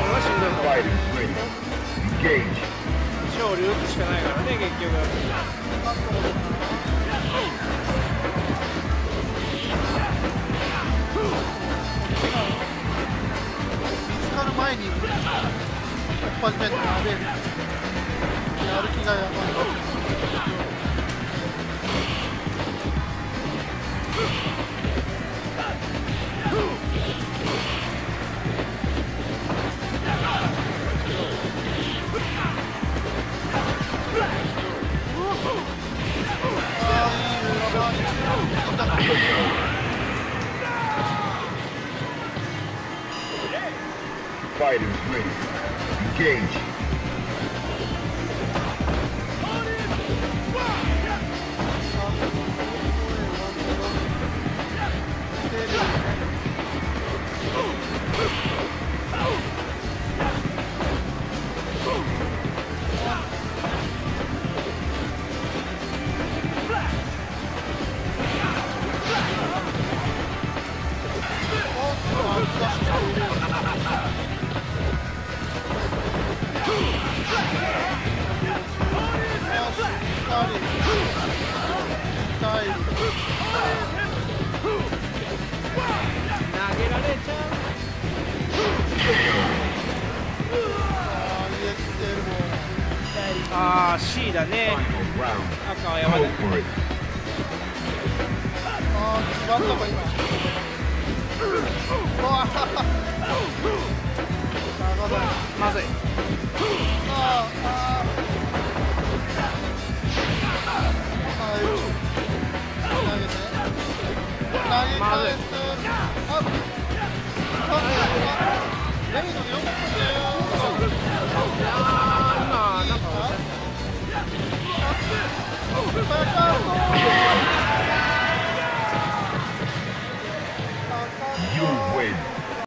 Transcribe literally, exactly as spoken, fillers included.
がしんどいと思う。勝利打つしかないからね結局。 見つかる前に一発目のでやる気がやばい。 Fighters ready. Engage. ああ C だね。赤は山田。 ああ決まったか今。うわまずい。 あああ投げて投げ返す。あっレミのよく今なんか。 バカ